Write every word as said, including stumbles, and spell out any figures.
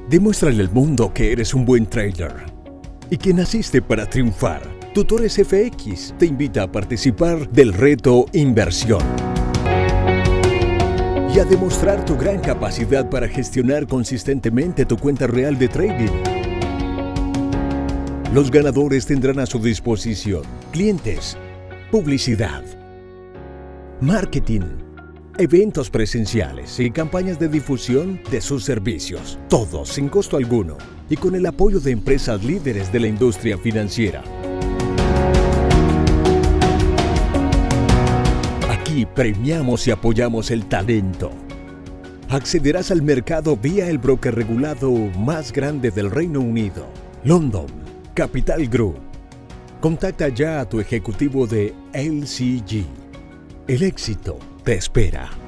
Demuéstrale al mundo que eres un buen trader y que naciste para triunfar. Tutores F X te invita a participar del reto Inversión y a demostrar tu gran capacidad para gestionar consistentemente tu cuenta real de trading. Los ganadores tendrán a su disposición clientes, publicidad, marketing, eventos presenciales y campañas de difusión de sus servicios, todos sin costo alguno y con el apoyo de empresas líderes de la industria financiera. Aquí premiamos y apoyamos el talento. Accederás al mercado vía el broker regulado más grande del Reino Unido, London Capital Group. Contacta ya a tu ejecutivo de L C G. El éxito te espera.